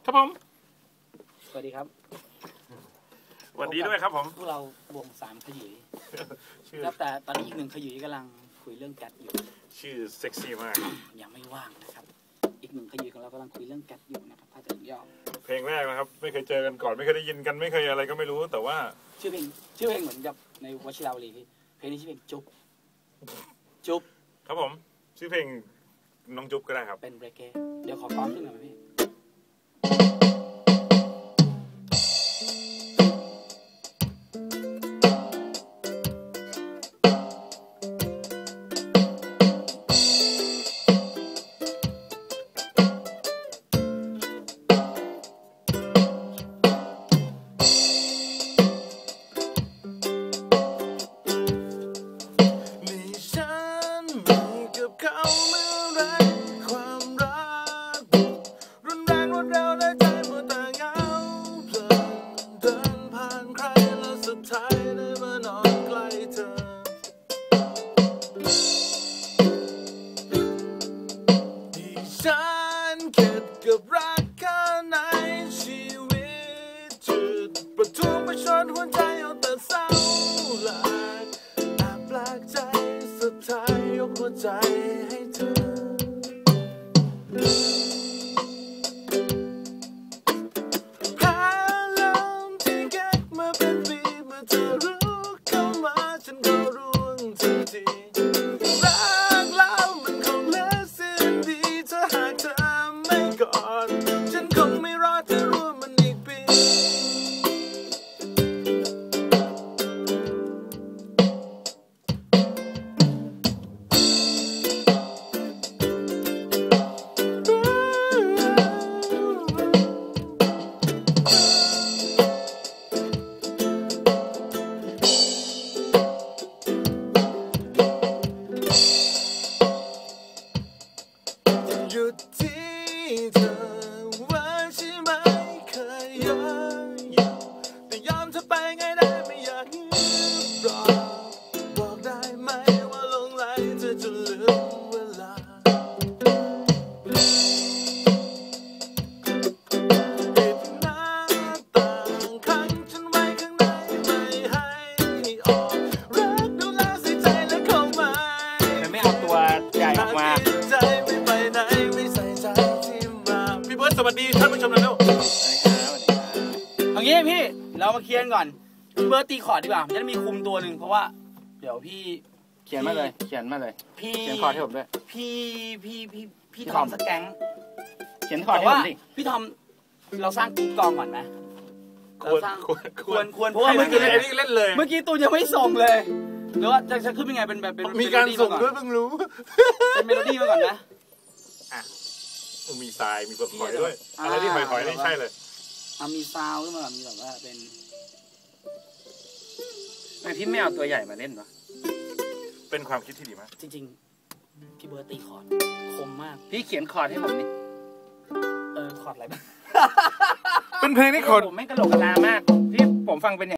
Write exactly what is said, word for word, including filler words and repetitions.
ครับผมสวัสดีครับสวัสดีด้วยครับผมพวกเราวงสามขยุยครับแต่ตอนนี้อีกหนึ่งขยุยกำลังคุยเรื่องแกดอยู่ชื่อเซ็กซี่มากยังไม่ว่างนะครับอีกหนึ่งขยุยของเรากำลังคุยเรื่องแกดอยู่นะครับถ้าจะย่อเพลงแรกนะครับไม่เคยเจอกันก่อนไม่เคยได้ยินกันไม่เคยอะไรก็ไม่รู้แต่ว่าชื่อเพลงชื่อเพลงเหมือนกับในวชิราวลีพี่เพลงนี้ชื่อเพลงจุ๊บจุ๊บครับผมชื่อเพลงน้องจุ๊บก็ได้ครับเป็นเรเก้เดี๋ยวขอฟ้องขึ้นหน่อยพี่กับรักแค่ไหนชีวิตจุดประทุมประชดหัวใจเอาแต่เศร้าหลายแอบแปลกใจสุดท้ายยกหัวใจให้เธอพาลมที่เก็บมาเป็นปีเมื่อเธอรู้เข้ามาฉันก็ร่วงทันทีรักแล้วมันคงเหลือสิ้นดีถ้าหากเธอก่อนฉันคงไม่รอเธอร่วมมันอีกปีหยุดที่เธอว่าใช่ไหมเคยยอมอยู่แต่ยอมเธอไปไงได้ไม่อยากยืมรอบอกได้ไหมว่าลงไหลเธอจะลืมเวลาปิดหน้าต่างขังฉันไว้ข้างในไม่ให้ออกรักดูแลใส่ใจและเข้ามาไม่เอาตัวใหญ่ออกมาสวัสดีท่านผู้ชมนะลูกเอางี้พี่เรามาเคลียร์ก่อนพี่เบิร์ตตีคอร์ดดีกว่าจะได้มีคุมตัวหนึ่งเพราะว่าเดี๋ยวพี่เขียนมาเลยเขียนมาเลยพี่เขียนคอร์ดให้ผมด้วยพี่พี่พี่พี่ทอมสแกงเขียนคอร์ดให้ผมดิพี่ทอมเราสร้างกรุ๊ปกองก่อนไหมควรควรควรเพราะว่าเมื่อกี้เล่นเลยเมื่อกี้ตูนยังไม่ส่งเลยหรือว่าจะจะขึ้นเป็นไงเป็นแบบเป็นมีการส่งด้วยเพิ่งรู้เป็นเมโลดี้มาก่อนนะมีทรายมีเปลือกหอยด้วยอะไรที่หอยๆนี่ใช่เลยมีซาวขึ้นมาแบบมีแบบว่าเป็นไอพี่ไม่เอาตัวใหญ่มาเล่นวะเป็นความคิดที่ดีมากจริงๆพี่เบิร์ตตีคอร์ดคมมากพี่เขียนคอร์ดให้ผมนี่เออคอร์ดอะไรบ้างเป็นเพลงที่คอร์ดผมไม่กระโหลกกระลามากที่ผมฟังเป็น